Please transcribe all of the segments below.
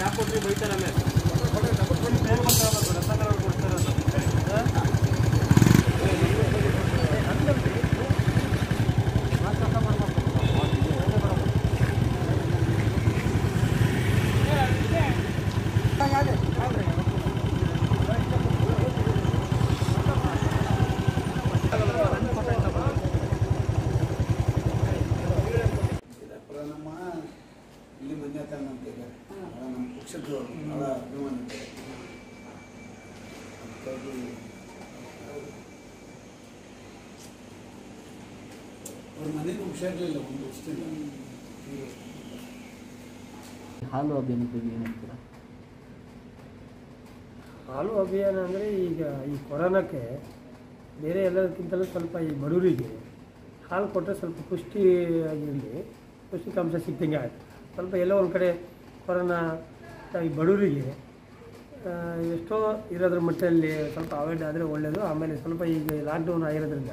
ಯಾಕೆ ಕೊಟ್ಟರೆ ಬೈತಾರೆ ಆಮೇಲೆ ಇಲ್ಲಿ ಮಂಜಾತನ ಅಂತ ಇದ್ದಾರೆ ನಮ್ಮ ಪಕ್ಷದ್ದು ಭಾಳ ಅಭಿಮಾನ ಇದೆ ಅದಕ್ಕಾಗಿ ಅವ್ರ ಮನೆಗೂ ಹುಷಾರಿರಲಿಲ್ಲ ಒಂದು ವರ್ಷದಿಂದ ಹಾಲು ಅಭಿಯಾನದ ಬಗ್ಗೆ ಏನು ಹೇಳ್ತೀರಾ? ಹಾಲು ಅಭಿಯಾನ ಅಂದರೆ ಈಗ ಈ ಕೊರೋನಾಕ್ಕೆ ಬೇರೆ ಎಲ್ಲದಕ್ಕಿಂತಲೂ ಸ್ವಲ್ಪ ಈ ಬಡವರಿಗೆ ಹಾಲು ಕೊಟ್ಟರೆ ಸ್ವಲ್ಪ ಪುಷ್ಟಿಯಾಗಿರಲಿ, ಪೌಷ್ಟಿಕಾಂಶ ಸಿಕ್ಕಂಗೆ ಆಯಿತು. ಸ್ವಲ್ಪ ಎಲ್ಲೋ ಒಂದು ಕಡೆ ಕೊರೋನಾ ಈ ಬಡವರಿಗೆ ಎಷ್ಟೋ ಇರೋದ್ರ ಮಟ್ಟದಲ್ಲಿ ಸ್ವಲ್ಪ ಅವಾಯ್ಡ್ ಆದರೆ ಒಳ್ಳೆಯದು. ಆಮೇಲೆ ಸ್ವಲ್ಪ ಈಗ ಲಾಕ್ಡೌನ್ ಆಗಿರೋದ್ರಿಂದ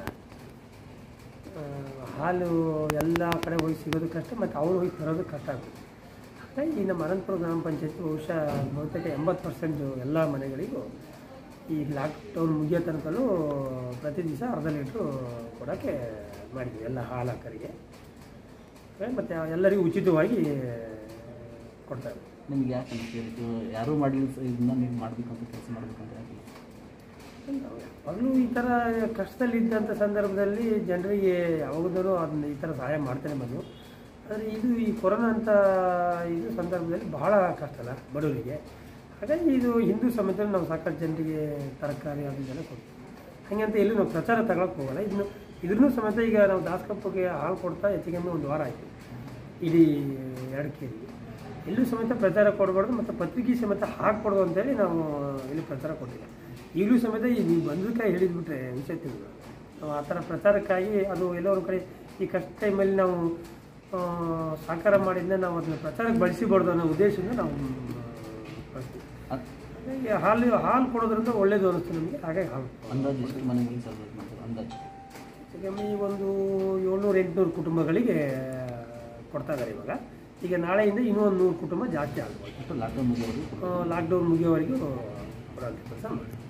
ಹಾಲು ಎಲ್ಲ ಕಡೆ ಹೋಗಿ ಸಿಗೋದು ಕಷ್ಟ, ಮತ್ತು ಅವ್ರು ಹೋಗಿ ತರೋದು ಕಷ್ಟ ಆಗುತ್ತೆ. ಹಾಗಾಗಿ ನಮ್ಮ ಅನಂತಪುರ ಗ್ರಾಮ ಪಂಚಾಯತಿ ಬಹುತೇಕ 80% ಎಲ್ಲ ಮನೆಗಳಿಗೂ ಈ ಲಾಕ್ಡೌನ್ ಮುಗಿಯೋ ತನಕಲೂ ಪ್ರತಿ ದಿವಸ ಅರ್ಧ ಲೀಟ್ರು ಕೊಡೋಕ್ಕೆ ಮಾಡಿದ್ವಿ ಎಲ್ಲ ಹಾಲಕರಿಗೆ, ಮತ್ತು ಎಲ್ಲರಿಗೂ ಉಚಿತವಾಗಿ ಕೊಡ್ತಾರೆ. ನಿಮ್ಗೆ ಯಾಕೆ ಅನಿಸ್ತು ಯಾರೂ ಮಾಡಲಿಲ್ಲ ಇದನ್ನ ನೀವು ಮಾಡಬೇಕಂತ ಕೆಲಸ ಮಾಡಬೇಕಂತ ಯಾಕೆ? ಯಾವಾಗಲೂ ಈ ಥರ ಕಷ್ಟದಲ್ಲಿದ್ದಂಥ ಸಂದರ್ಭದಲ್ಲಿ ಜನರಿಗೆ ಯಾವಾಗಲೂ ಅದನ್ನ ಈ ಥರ ಸಹಾಯ ಮಾಡ್ತಾನೆ ಬಂದು. ಆದರೆ ಇದು ಈ ಕೊರೋನಾ ಅಂತ ಇದು ಸಂದರ್ಭದಲ್ಲಿ ಬಹಳ ಕಷ್ಟ ಅಲ್ಲ ಬಡವರಿಗೆ. ಹಾಗಾಗಿ ಇದು ಹಿಂದೂ ಸಮೇತ ನಾವು ಸಾಕಷ್ಟು ಜನರಿಗೆ ತರಕಾರಿ ಅದನ್ನೆಲ್ಲ ಕೊಡ್ತೀವಿ. ಹಾಗೆ ಅಂತ ಎಲ್ಲೂ ನಾವು ಪ್ರಚಾರ ತಗೊಳಕ್ಕೆ ಹೋಗಲ್ಲ. ಇದ್ರೂ ಸಮೇತ ಈಗ ನಾವು ದಾಸಕಪ್ಪಗೆ ಹಾಲು ಕೊಡ್ತಾ ಹೆಚ್ಚಿಗೆ ಒಂದು ವಾರ ಆಯಿತು, ಇಡೀ 2 kg. ಎಲ್ಲೂ ಸಮೇತ ಪ್ರಚಾರ ಕೊಡಬಾರ್ದು, ಮತ್ತು ಪತ್ರಿಕೆ ಸಮೇತ ಹಾಕ್ಕೊಡೋದು ಅಂತೇಳಿ ನಾವು ಇಲ್ಲಿ ಪ್ರಚಾರ ಕೊಟ್ಟಿಲ್ಲ. ಈಗಲೂ ಸಮೇತ ಈಗ ಬಂದಕ್ಕೆ ಹೇಳಿದ್ಬಿಟ್ರೆ ವಿಷಯ ತಿಳಿದು ನಾವು ಆ ಥರ ಪ್ರಚಾರಕ್ಕಾಗಿ ಅದು ಎಲ್ಲೋ ಒಂದು ಕಡೆ ಈ ಕಷ್ಟ ಟೈಮಲ್ಲಿ ನಾವು ಸಾಕಾರ ಮಾಡಿದ್ದ ನಾವು ಅದನ್ನ ಪ್ರಚಾರಕ್ಕೆ ಬಳಸಿಬಾರ್ದು ಅನ್ನೋ ಉದ್ದೇಶದಿಂದ ನಾವು ಕಳಿಸ್ತೀವಿ. ಹಾಗಾಗಿ ಹಾಲು ಕೊಡೋದ್ರಿಂದ ಒಳ್ಳೇದು ಅನ್ನಿಸ್ತು ನಮಗೆ. ಹಾಗಾಗಿ ಹಾಲು ಅಂದಾಜು ಎಷ್ಟು ಮನೆಗಳಿಗೆ ಸರ್ವೇಟ್ ಮಾಡ್ತಾರೆ? ಅಂದಾಜು ಕಮ್ಮಿ ಒಂದು 700-800 ಕುಟುಂಬಗಳಿಗೆ ಕೊಡ್ತಾ ಇದ್ದಾರೆ ಇವಾಗ. ಈಗ ನಾಳೆಯಿಂದ ಇನ್ನೂ ಒಂದು 100 ಕುಟುಂಬ ಜಾಸ್ತಿ ಆಗ್ಬೋದು. ಲಾಕ್ಡೌನ್ ಮುಗಿಯೋವರೆಗೂ ಲಾಕ್ಡೌನ್ ಮುಗಿಯೋವರೆಗೂ ಕೊಡೋಂಥ ಕೆಲಸ ಮಾಡಿ.